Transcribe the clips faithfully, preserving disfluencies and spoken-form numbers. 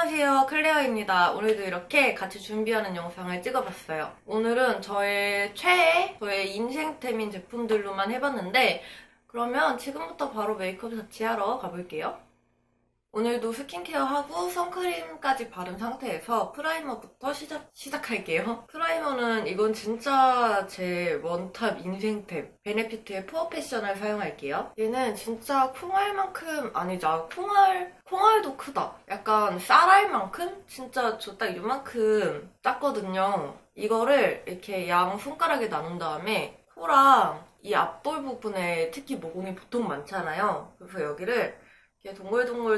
안녕하세요, 클레어입니다. 오늘도 이렇게 같이 준비하는 영상을 찍어봤어요. 오늘은 저의 최애, 저의 인생템인 제품들로만 해봤는데 그러면 지금부터 바로 메이크업 자취하러 가볼게요. 오늘도 스킨케어하고 선크림까지 바른 상태에서 프라이머부터 시작, 시작할게요. 프라이머는 이건 진짜 제 원탑 인생템. 베네피트의 푸어 패션을 사용할게요. 얘는 진짜 콩알만큼 아니죠. 콩알, 콩알도 크다. 약간 쌀알만큼? 진짜 저 딱 이만큼 작거든요. 이거를 이렇게 양 손가락에 나눈 다음에 코랑 이 앞볼 부분에 특히 모공이 보통 많잖아요. 그래서 여기를 이렇게 동글동글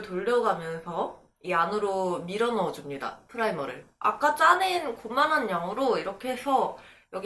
돌려가면서 이 안으로 밀어 넣어줍니다. 프라이머를. 아까 짜낸 그만한 양으로 이렇게 해서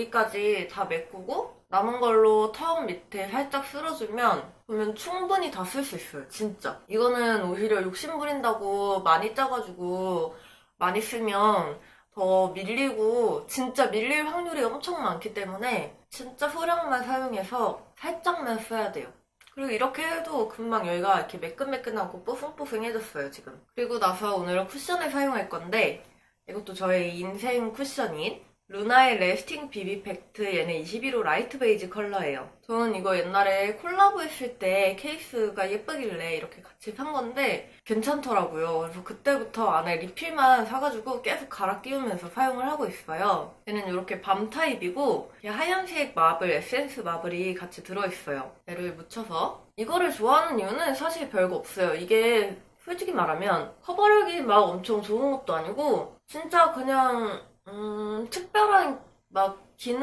여기까지 다 메꾸고 남은 걸로 턱 밑에 살짝 쓸어주면 그러면 충분히 다 쓸 수 있어요. 진짜. 이거는 오히려 욕심 부린다고 많이 짜가지고 많이 쓰면 더 밀리고 진짜 밀릴 확률이 엄청 많기 때문에 진짜 소량만 사용해서 살짝만 써야 돼요. 그리고 이렇게 해도 금방 여기가 이렇게 매끈매끈하고 뽀송뽀송해졌어요, 지금. 그리고 나서 오늘은 쿠션을 사용할 건데 이것도 저의 인생 쿠션인 루나의 레스팅 비비 팩트 얘네 이십일 호 라이트 베이지 컬러예요. 저는 이거 옛날에 콜라보 했을 때 케이스가 예쁘길래 이렇게 같이 산 건데 괜찮더라고요. 그래서 그때부터 안에 리필만 사가지고 계속 갈아 끼우면서 사용을 하고 있어요. 얘는 이렇게 밤 타입이고 하얀색 마블, 에센스 마블이 같이 들어있어요. 얘를 묻혀서 이거를 좋아하는 이유는 사실 별거 없어요. 이게 솔직히 말하면 커버력이 막 엄청 좋은 것도 아니고 진짜 그냥 음, 특별한 막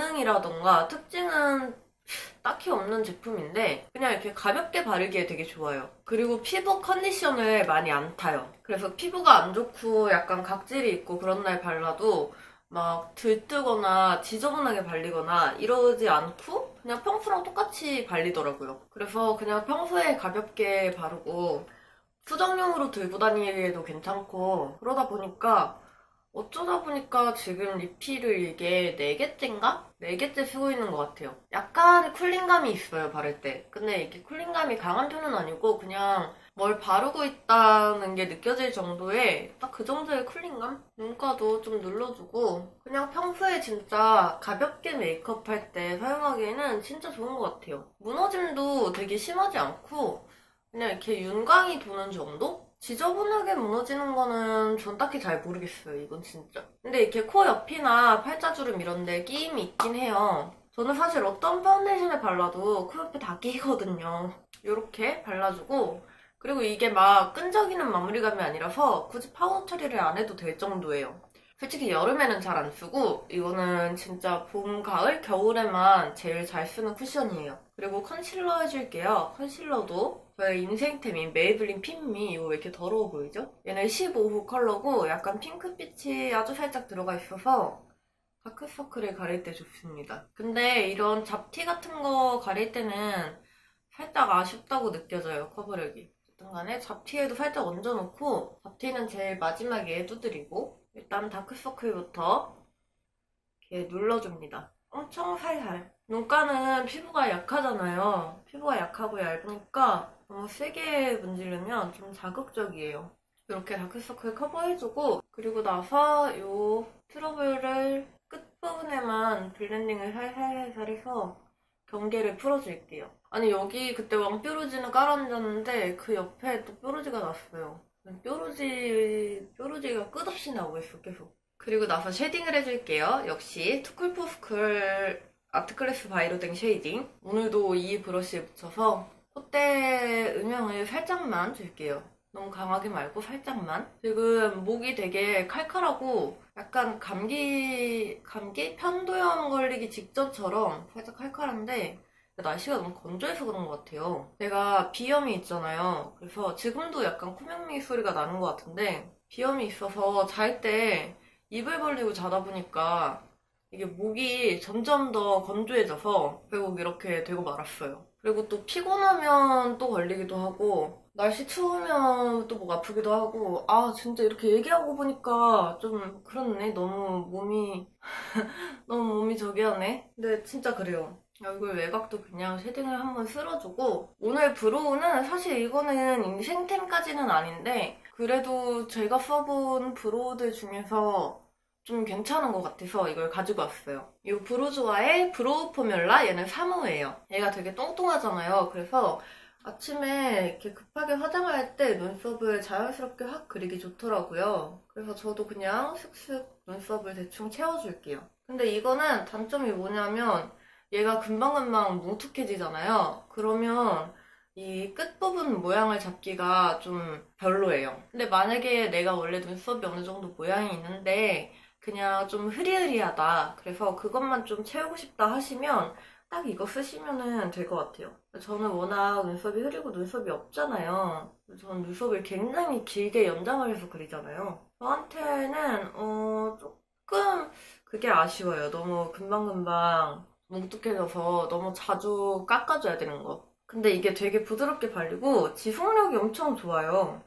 기능이라던가 특징은 딱히 없는 제품인데 그냥 이렇게 가볍게 바르기에 되게 좋아요. 그리고 피부 컨디션을 많이 안 타요. 그래서 피부가 안 좋고 약간 각질이 있고 그런 날 발라도 막 들뜨거나 지저분하게 발리거나 이러지 않고 그냥 평소랑 똑같이 발리더라고요. 그래서 그냥 평소에 가볍게 바르고 수정용으로 들고 다니기에도 괜찮고 그러다 보니까 어쩌다 보니까 지금 리필을 이게 네 개째인가? 네 개째 쓰고 있는 것 같아요. 약간 쿨링감이 있어요, 바를 때. 근데 이게 쿨링감이 강한 편은 아니고 그냥 뭘 바르고 있다는 게 느껴질 정도의 딱 그 정도의 쿨링감? 눈가도 좀 눌러주고 그냥 평소에 진짜 가볍게 메이크업 할 때 사용하기에는 진짜 좋은 것 같아요. 무너짐도 되게 심하지 않고 그냥 이렇게 윤광이 도는 정도? 지저분하게 무너지는 거는 전 딱히 잘 모르겠어요, 이건 진짜. 근데 이렇게 코 옆이나 팔자주름 이런 데 끼임이 있긴 해요. 저는 사실 어떤 파운데이션을 발라도 코 옆에 다 끼거든요. 이렇게 발라주고 그리고 이게 막 끈적이는 마무리감이 아니라서 굳이 파우더 처리를 안 해도 될 정도예요. 솔직히 여름에는 잘 안 쓰고 이거는 진짜 봄, 가을, 겨울에만 제일 잘 쓰는 쿠션이에요. 그리고 컨실러 해줄게요. 컨실러도 저의 인생템인 메이블린 핀미. 이거 왜 이렇게 더러워 보이죠? 얘는 십오 호 컬러고 약간 핑크빛이 아주 살짝 들어가 있어서 다크서클을 가릴 때 좋습니다. 근데 이런 잡티 같은 거 가릴 때는 살짝 아쉽다고 느껴져요, 커버력이. 어쨌든 간에 잡티에도 살짝 얹어놓고 잡티는 제일 마지막에 두드리고 일단 다크서클부터 이렇게 눌러줍니다. 엄청 살살. 눈가는 피부가 약하잖아요. 피부가 약하고 얇으니까 너무 세게 문지르면 좀 자극적이에요. 이렇게 다크서클 커버해주고 그리고 나서 이 트러블을 끝부분에만 블렌딩을 살살살살 해서 경계를 풀어줄게요. 아니 여기 그때 왕뾰루지는 깔아놨는데 그 옆에 또 뾰루지가 났어요. 뾰루지, 뾰루지가 끝없이 나오고 있어, 계속. 그리고 나서 쉐딩을 해줄게요. 역시 투쿨포스쿨 아트클래스 바이로댕 쉐이딩. 오늘도 이 브러쉬에 묻혀서 콧대 음영을 살짝만 줄게요. 너무 강하게 말고 살짝만. 지금 목이 되게 칼칼하고 약간 감기, 감기? 편도염 걸리기 직전처럼 살짝 칼칼한데 날씨가 너무 건조해서 그런 것 같아요. 제가 비염이 있잖아요. 그래서 지금도 약간 코맹맹이 소리가 나는 것 같은데 비염이 있어서 잘 때 입을 벌리고 자다 보니까 이게 목이 점점 더 건조해져서 결국 이렇게 되고 말았어요. 그리고 또 피곤하면 또 걸리기도 하고 날씨 추우면 또 목 아프기도 하고 아 진짜 이렇게 얘기하고 보니까 좀 그렇네. 너무 몸이 너무 몸이 저기 하네. 근데 진짜 그래요. 얼굴 외곽도 그냥 쉐딩을 한번 쓸어주고, 오늘 브로우는 사실 이거는 인생템까지는 아닌데 그래도 제가 써본 브로우들 중에서 좀 괜찮은 것 같아서 이걸 가지고 왔어요. 이 브루즈와의 브로우 포뮬라, 얘는 삼 호예요. 얘가 되게 똥똥하잖아요. 그래서 아침에 이렇게 급하게 화장할 때 눈썹을 자연스럽게 확 그리기 좋더라고요. 그래서 저도 그냥 슥슥 눈썹을 대충 채워줄게요. 근데 이거는 단점이 뭐냐면 얘가 금방금방 뭉툭해지잖아요. 그러면 이 끝부분 모양을 잡기가 좀 별로예요. 근데 만약에 내가 원래 눈썹이 어느 정도 모양이 있는데 그냥 좀 흐리흐리하다. 그래서 그것만 좀 채우고 싶다 하시면 딱 이거 쓰시면 될 것 같아요. 저는 워낙 눈썹이 흐리고 눈썹이 없잖아요. 저는 눈썹을 굉장히 길게 연장을 해서 그리잖아요. 저한테는 어 조금 그게 아쉬워요. 너무 금방금방 뭉툭해져서 너무 자주 깎아줘야 되는 거. 근데 이게 되게 부드럽게 발리고 지속력이 엄청 좋아요.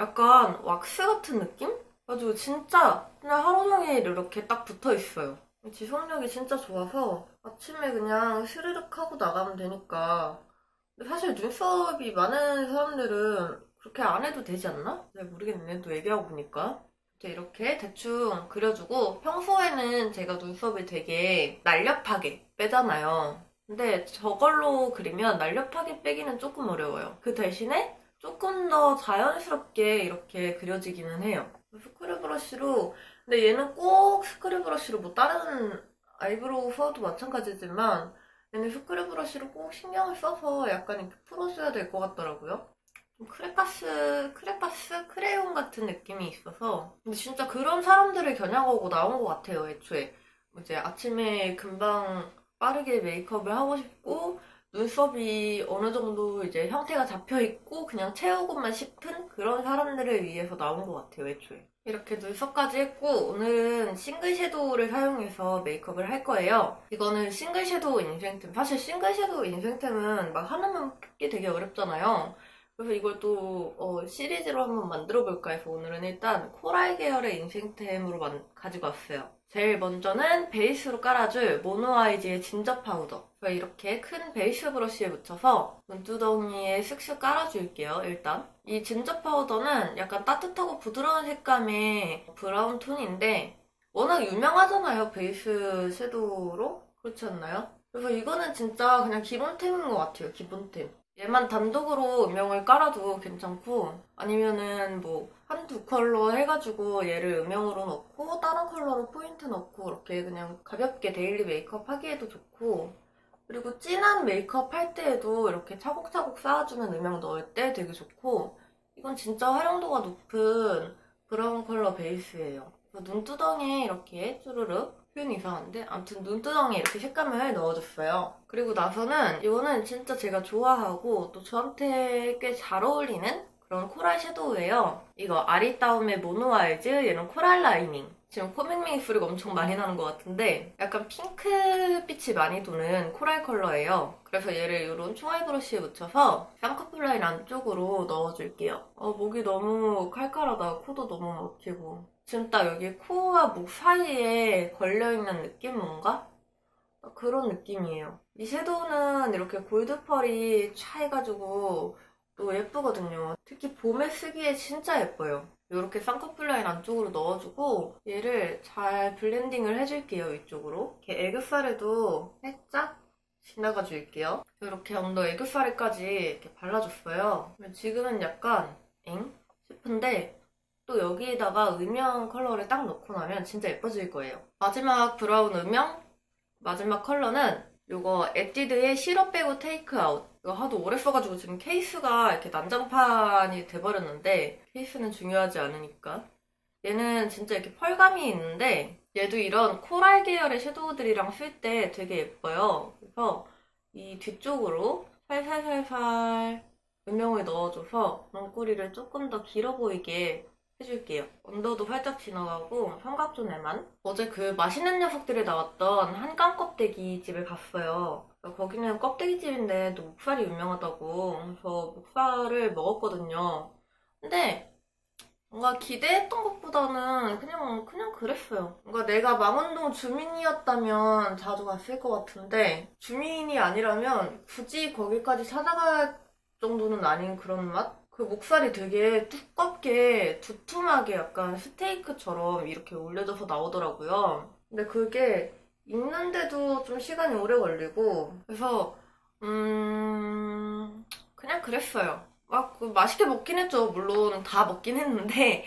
약간 왁스 같은 느낌? 그래가지고 진짜 그냥 하루 종일 이렇게 딱 붙어 있어요. 지속력이 진짜 좋아서 아침에 그냥 스르륵 하고 나가면 되니까. 근데 사실 눈썹이 많은 사람들은 그렇게 안 해도 되지 않나? 잘 모르겠네. 또 얘기하고 보니까. 이렇게 대충 그려주고, 평소에는 제가 눈썹을 되게 날렵하게 빼잖아요. 근데 저걸로 그리면 날렵하게 빼기는 조금 어려워요. 그 대신에 조금 더 자연스럽게 이렇게 그려지기는 해요. 스크류 브러쉬로, 근데 얘는 꼭 스크류 브러쉬로, 뭐 다른 아이브로우 써도 마찬가지지만 얘는 스크류 브러쉬로 꼭 신경을 써서 약간 이렇게 풀어줘야 될 것 같더라고요. 좀 크레파스, 크레파스? 크레용 같은 느낌이 있어서. 근데 진짜 그런 사람들을 겨냥하고 나온 것 같아요, 애초에. 이제 아침에 금방 빠르게 메이크업을 하고 싶고, 눈썹이 어느 정도 이제 형태가 잡혀있고, 그냥 채우고만 싶은 그런 사람들을 위해서 나온 것 같아요, 애초에. 이렇게 눈썹까지 했고, 오늘은 싱글 섀도우를 사용해서 메이크업을 할 거예요. 이거는 싱글 섀도우 인생템. 사실 싱글 섀도우 인생템은 막 하나만 뽑기 되게 어렵잖아요. 그래서 이걸 또 어, 시리즈로 한번 만들어 볼까 해서 오늘은 일단 코랄 계열의 인생템으로 만, 가지고 왔어요. 제일 먼저는 베이스로 깔아줄 모노아이즈의 진저 파우더. 그래서 이렇게 큰 베이스 브러쉬에 묻혀서 눈두덩이에 쓱쓱 깔아줄게요, 일단. 이 진저 파우더는 약간 따뜻하고 부드러운 색감의 브라운 톤인데 워낙 유명하잖아요, 베이스 섀도우로? 그렇지 않나요? 그래서 이거는 진짜 그냥 기본템인 것 같아요, 기본템. 얘만 단독으로 음영을 깔아도 괜찮고, 아니면은 뭐 한두 컬러 해가지고 얘를 음영으로 넣고 다른 컬러로 포인트 넣고 이렇게 그냥 가볍게 데일리 메이크업 하기에도 좋고, 그리고 진한 메이크업 할 때에도 이렇게 차곡차곡 쌓아주는 음영 넣을 때 되게 좋고, 이건 진짜 활용도가 높은 브라운 컬러 베이스예요. 눈두덩이에 이렇게 쭈르륵, 표현이 이상한데? 아무튼 눈두덩이에 이렇게 색감을 넣어줬어요. 그리고 나서는 이거는 진짜 제가 좋아하고 또 저한테 꽤 잘 어울리는 그런 코랄 섀도우예요. 이거 아리따움의 모노아이즈, 얘는 코랄 라이닝. 지금 코맹맹이 소리가 엄청 많이 나는 것 같은데 약간 핑크빛이 많이 도는 코랄 컬러예요. 그래서 얘를 이런 총알 브러쉬에 묻혀서 쌍꺼풀 라인 안쪽으로 넣어줄게요. 어, 목이 너무 칼칼하다. 코도 너무 막히고. 지금 딱 여기 코와 목 사이에 걸려있는 느낌 뭔가? 그런 느낌이에요. 이 섀도우는 이렇게 골드 펄이 차 해가지고 또 예쁘거든요. 특히 봄에 쓰기에 진짜 예뻐요. 이렇게 쌍꺼풀 라인 안쪽으로 넣어주고 얘를 잘 블렌딩을 해줄게요, 위쪽으로. 이렇게 애교살에도 살짝 지나가 줄게요. 이렇게 언더 애교살에까지 이렇게 발라줬어요. 지금은 약간 엥? 싶은데 또 여기에다가 음영 컬러를 딱 넣고 나면 진짜 예뻐질 거예요. 마지막 브라운 음영, 마지막 컬러는 이거 에뛰드의 시럽 빼고 테이크아웃. 이거 하도 오래 써가지고 지금 케이스가 이렇게 난장판이 돼버렸는데 케이스는 중요하지 않으니까. 얘는 진짜 이렇게 펄감이 있는데 얘도 이런 코랄 계열의 섀도우들이랑 쓸 때 되게 예뻐요. 그래서 이 뒤쪽으로 살살살살 음영을 넣어줘서 눈꼬리를 조금 더 길어 보이게 해줄게요. 언더도 활짝 지나가고 삼각존에만. 어제 그 맛있는 녀석들이 나왔던 한강 껍데기 집에 갔어요. 거기는 껍데기 집인데 또 목살이 유명하다고. 그래서 목살을 먹었거든요. 근데 뭔가 기대했던 것보다는 그냥 그냥 그랬어요. 뭔가 내가 망원동 주민이었다면 자주 갔을 것 같은데 주민이 아니라면 굳이 거기까지 찾아갈 정도는 아닌 그런 맛? 그 목살이 되게 두껍게 두툼하게 약간 스테이크처럼 이렇게 올려져서 나오더라고요. 근데 그게 익는데도 좀 시간이 오래 걸리고 그래서 음 그냥 그랬어요. 막, 그 맛있게 먹긴 했죠. 물론 다 먹긴 했는데,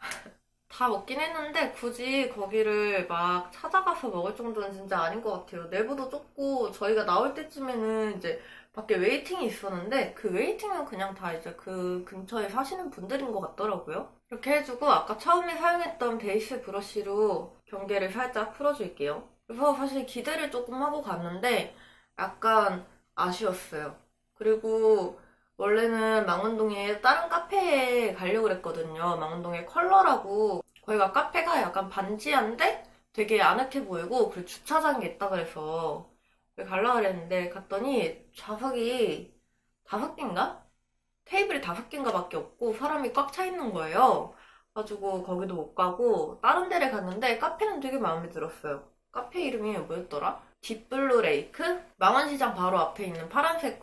다 먹긴 했는데, 굳이 거기를 막 찾아가서 먹을 정도는 진짜 아닌 것 같아요. 내부도 좁고, 저희가 나올 때쯤에는 이제 밖에 웨이팅이 있었는데, 그 웨이팅은 그냥 다 이제 그 근처에 사시는 분들인 것 같더라고요. 이렇게 해주고, 아까 처음에 사용했던 베이스 브러쉬로 경계를 살짝 풀어줄게요. 그래서 사실 기대를 조금 하고 갔는데, 약간 아쉬웠어요. 그리고, 원래는 망원동에 다른 카페에 가려고 그랬거든요. 망원동에 컬러라고 거기가 카페가 약간 반지한데 되게 아늑해 보이고 그리고 주차장이 있다 그래서 가려고 그랬는데 갔더니 좌석이 다섯 개인가? 테이블이 다섯 개인가 밖에 없고 사람이 꽉 차 있는 거예요. 가지고 거기도 못 가고 다른 데를 갔는데 카페는 되게 마음에 들었어요. 카페 이름이 뭐였더라? 딥블루 레이크? 망원시장 바로 앞에 있는 파란색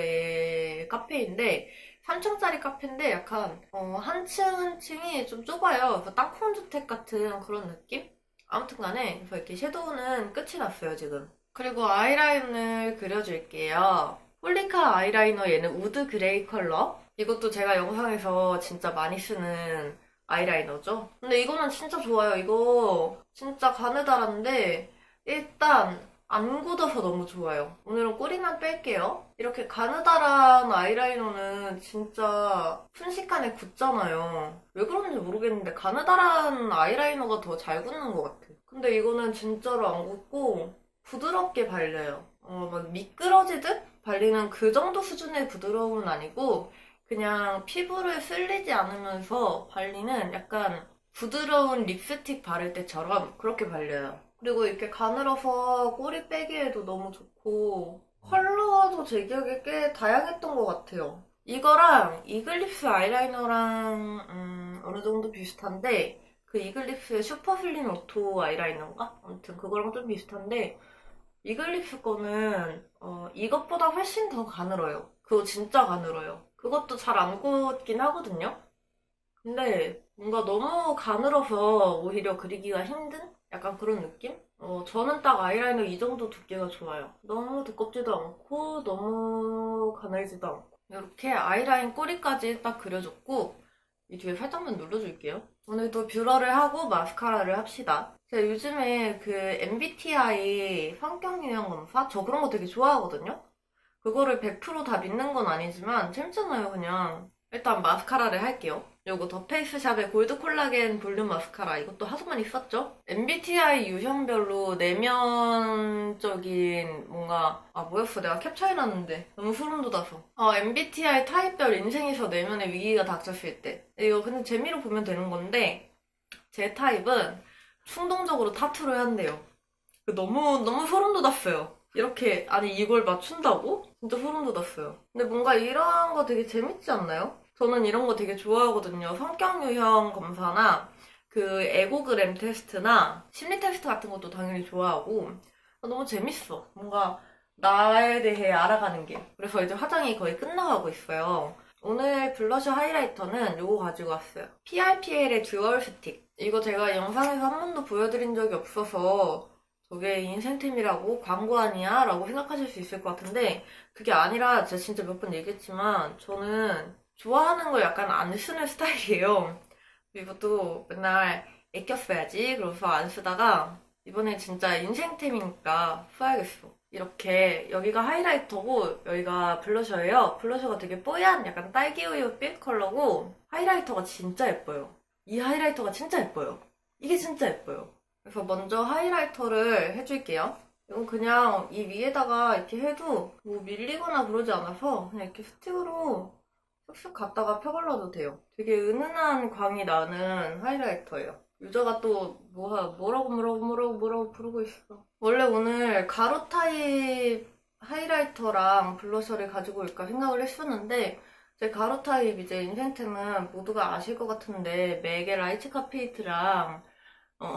건물의 카페인데 삼 층짜리 카페인데 약간 어, 한 층 한 층이 좀 좁아요. 그래서 땅콩 주택 같은 그런 느낌? 아무튼 간에 그래서 이렇게 섀도우는 끝이 났어요 지금. 그리고 아이라인을 그려줄게요. 폴리카 아이라이너 얘는 우드 그레이 컬러. 이것도 제가 영상에서 진짜 많이 쓰는 아이라이너죠. 근데 이거는 진짜 좋아요. 이거 진짜 가느다란데 일단 안 굳어서 너무 좋아요. 오늘은 꼬리만 뺄게요. 이렇게 가느다란 아이라이너는 진짜 순식간에 굳잖아요. 왜 그런지 모르겠는데 가느다란 아이라이너가 더 잘 굳는 것 같아. 근데 이거는 진짜로 안 굳고 부드럽게 발려요. 어, 막 미끄러지듯 발리는 그 정도 수준의 부드러움은 아니고 그냥 피부를 쓸리지 않으면서 발리는 약간 부드러운 립스틱 바를 때처럼 그렇게 발려요. 그리고 이렇게 가늘어서 꼬리 빼기에도 너무 좋고 컬러도 제 기억에 꽤 다양했던 것 같아요. 이거랑 이글립스 아이라이너랑 음, 어느 정도 비슷한데 그 이글립스의 슈퍼슬림 오토 아이라이너인가? 아무튼 그거랑 좀 비슷한데 이글립스 거는 어, 이것보다 훨씬 더 가늘어요. 그거 진짜 가늘어요. 그것도 잘 안 굳긴 하거든요. 근데 뭔가 너무 가늘어서 오히려 그리기가 힘든? 약간 그런 느낌? 어, 저는 딱 아이라이너 이 정도 두께가 좋아요. 너무 두껍지도 않고 너무 가늘지도 않고 이렇게 아이라인 꼬리까지 딱 그려줬고 이 뒤에 살짝만 눌러줄게요. 오늘도 뷰러를 하고 마스카라를 합시다. 제가 요즘에 그 엠비티아이 성격 유형 검사? 저 그런 거 되게 좋아하거든요? 그거를 백 퍼센트 다 믿는 건 아니지만 재밌잖아요, 그냥. 일단 마스카라를 할게요. 요거 더 페이스샵의 골드 콜라겐 볼륨 마스카라. 이것도 하소만 있었죠? 엠비티아이 유형별로 내면적인 뭔가 아 뭐였어? 내가 캡처해놨는데 너무 소름 돋아서. 어, 엠비티아이 타입별 인생에서 내면의 위기가 닥쳤을 때. 이거 근데 재미로 보면 되는 건데 제 타입은 충동적으로 타투를 한대요. 너무 너무 소름 돋았어요. 이렇게 아니 이걸 맞춘다고? 진짜 소름 돋았어요. 근데 뭔가 이런 거 되게 재밌지 않나요? 저는 이런 거 되게 좋아하거든요. 성격 유형 검사나 그 에고그램 테스트나 심리 테스트 같은 것도 당연히 좋아하고 너무 재밌어. 뭔가 나에 대해 알아가는 게. 그래서 이제 화장이 거의 끝나가고 있어요. 오늘 블러셔 하이라이터는 이거 가지고 왔어요. 피알피엘의 듀얼 스틱. 이거 제가 영상에서 한 번도 보여드린 적이 없어서 저게 인생템이라고 광고 아니야? 라고 생각하실 수 있을 것 같은데 그게 아니라 제가 진짜 몇 번 얘기했지만 저는 좋아하는 걸 약간 안 쓰는 스타일이에요. 이것도 맨날 아껴 써야지 그래서 안 쓰다가 이번에 진짜 인생템이니까 써야겠어. 이렇게 여기가 하이라이터고 여기가 블러셔예요. 블러셔가 되게 뽀얀 약간 딸기우유 빛 컬러고 하이라이터가 진짜 예뻐요. 이 하이라이터가 진짜 예뻐요. 이게 진짜 예뻐요. 그래서 먼저 하이라이터를 해줄게요. 이건 그냥 이 위에다가 이렇게 해도 뭐 밀리거나 그러지 않아서 그냥 이렇게 스틱으로 쓱쓱 갖다가 펴발라도 돼요. 되게 은은한 광이 나는 하이라이터예요. 유저가 또 뭐, 뭐라고 뭐라고 뭐라고 뭐라고 부르고 있어. 원래 오늘 가루 타입 하이라이터랑 블러셔를 가지고 올까 생각을 했었는데 제 가루 타입 이제 인생템은 모두가 아실 것 같은데 맥의 라이트 카페이트랑 어,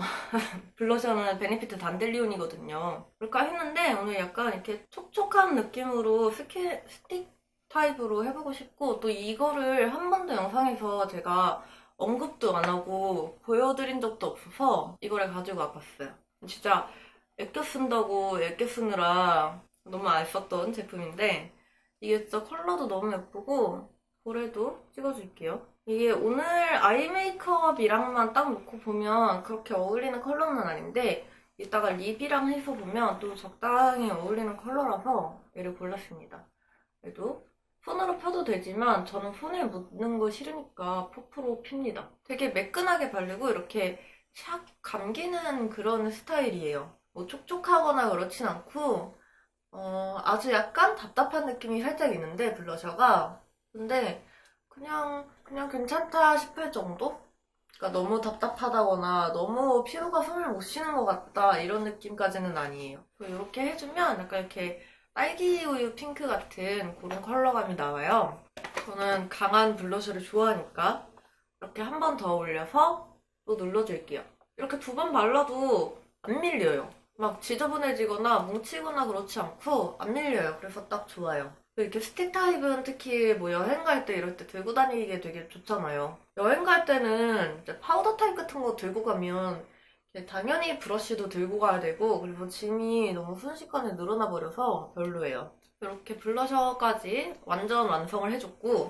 블러셔는 베네피트 단델리온이거든요. 그럴까 했는데 오늘 약간 이렇게 촉촉한 느낌으로 스키, 스틱 타입으로 해보고 싶고 또 이거를 한 번도 영상에서 제가 언급도 안 하고 보여드린 적도 없어서 이거를 가지고 와봤어요. 진짜 애껴 쓴다고 애껴 쓰느라 너무 안 썼던 제품인데 이게 진짜 컬러도 너무 예쁘고 볼에도 찍어줄게요. 이게 오늘 아이 메이크업이랑만 딱 놓고 보면 그렇게 어울리는 컬러는 아닌데 이따가 립이랑 해서 보면 또 적당히 어울리는 컬러라서 얘를 골랐습니다. 그래도 손으로 펴도 되지만 저는 손에 묻는 거 싫으니까 퍼프로 핍니다. 되게 매끈하게 바르고 이렇게 샥 감기는 그런 스타일이에요. 뭐 촉촉하거나 그렇진 않고 어, 아주 약간 답답한 느낌이 살짝 있는데 블러셔가 근데 그냥 그냥 괜찮다 싶을 정도? 그러니까 너무 답답하다거나 너무 피부가 숨을 못 쉬는 것 같다 이런 느낌까지는 아니에요. 이렇게 해주면 약간 이렇게 딸기 우유 핑크 같은 그런 컬러감이 나와요. 저는 강한 블러셔를 좋아하니까 이렇게 한 번 더 올려서 또 눌러줄게요. 이렇게 두 번 발라도 안 밀려요. 막 지저분해지거나 뭉치거나 그렇지 않고 안 밀려요. 그래서 딱 좋아요. 이렇게 스틱 타입은 특히 뭐 여행 갈 때 이럴 때 들고 다니기에 되게 좋잖아요. 여행 갈 때는 이제 파우더 타입 같은 거 들고 가면 당연히 브러쉬도 들고 가야 되고 그리고 짐이 너무 순식간에 늘어나 버려서 별로예요. 이렇게 블러셔까지 완전 완성을 해줬고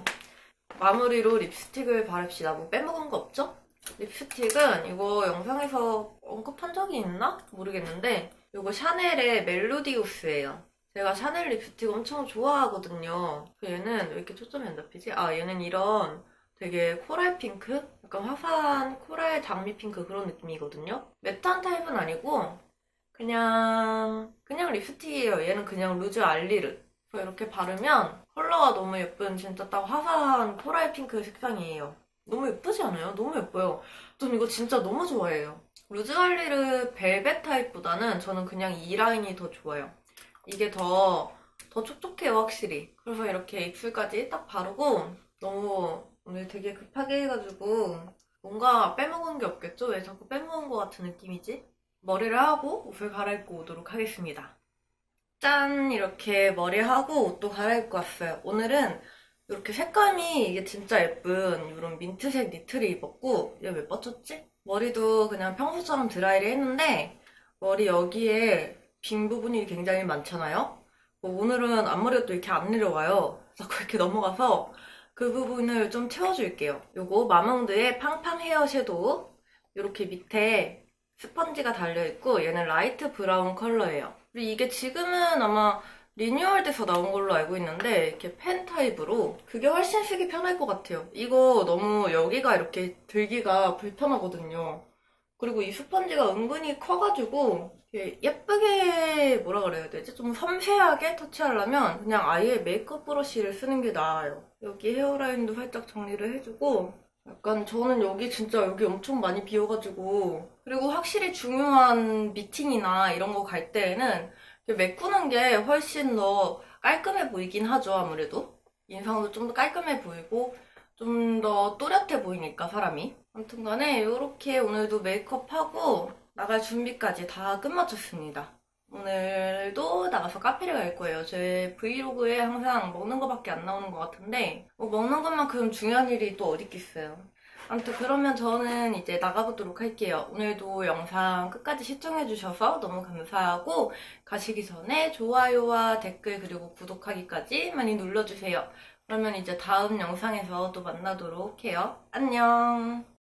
마무리로 립스틱을 바릅시다. 뭐 빼먹은 거 없죠? 립스틱은 이거 영상에서 언급한 적이 있나? 모르겠는데 이거 샤넬의 멜로디우스예요. 제가 샤넬 립스틱 엄청 좋아하거든요. 얘는 왜 이렇게 초점이 안 잡히지? 아 얘는 이런 되게 코랄 핑크? 약간 화사한 코랄 장미 핑크 그런 느낌이거든요. 매트한 타입은 아니고 그냥 그냥 립스틱이에요. 얘는 그냥 루즈 알리르. 이렇게 바르면 컬러가 너무 예쁜 진짜 딱 화사한 코랄 핑크 색상이에요. 너무 예쁘지 않아요? 너무 예뻐요. 전 이거 진짜 너무 좋아해요. 루즈 알리르 벨벳 타입보다는 저는 그냥 이 라인이 더 좋아요. 이게 더, 더 촉촉해요, 확실히. 그래서 이렇게 입술까지 딱 바르고 너무 오늘 되게 급하게 해가지고 뭔가 빼먹은 게 없겠죠? 왜 자꾸 빼먹은 것 같은 느낌이지? 머리를 하고 옷을 갈아입고 오도록 하겠습니다. 짠! 이렇게 머리하고 옷도 갈아입고 왔어요. 오늘은 이렇게 색감이 이게 진짜 예쁜 이런 민트색 니트를 입었고 얘 왜 뻗쳤지? 머리도 그냥 평소처럼 드라이를 했는데 머리 여기에 빈 부분이 굉장히 많잖아요? 뭐 오늘은 앞머리가 또 이렇게 안 내려가요. 자꾸 이렇게 넘어가서 그 부분을 좀 채워줄게요. 요거 마몽드의 팡팡 헤어 섀도우 이렇게 밑에 스펀지가 달려있고 얘는 라이트 브라운 컬러예요. 그리고 이게 지금은 아마 리뉴얼돼서 나온 걸로 알고 있는데 이렇게 펜 타입으로 그게 훨씬 쓰기 편할 것 같아요. 이거 너무 여기가 이렇게 들기가 불편하거든요. 그리고 이 스펀지가 은근히 커가지고 예쁘게 뭐라 그래야 되지? 좀 섬세하게 터치하려면 그냥 아예 메이크업 브러쉬를 쓰는 게 나아요. 여기 헤어라인도 살짝 정리를 해주고 약간 저는 여기 진짜 여기 엄청 많이 비어가지고 그리고 확실히 중요한 미팅이나 이런 거 갈 때에는 메꾸는 게 훨씬 더 깔끔해 보이긴 하죠. 아무래도 인상도 좀 더 깔끔해 보이고 좀 더 또렷해 보이니까 사람이. 아무튼 간에 이렇게 오늘도 메이크업하고 나갈 준비까지 다 끝마쳤습니다. 오늘도 나가서 카페를 갈 거예요. 제 브이로그에 항상 먹는 거밖에 안 나오는 것 같은데 뭐 먹는 것만큼 중요한 일이 또 어디 있겠어요. 아무튼 그러면 저는 이제 나가보도록 할게요. 오늘도 영상 끝까지 시청해주셔서 너무 감사하고 가시기 전에 좋아요와 댓글 그리고 구독하기까지 많이 눌러주세요. 그러면 이제 다음 영상에서 또 만나도록 해요. 안녕!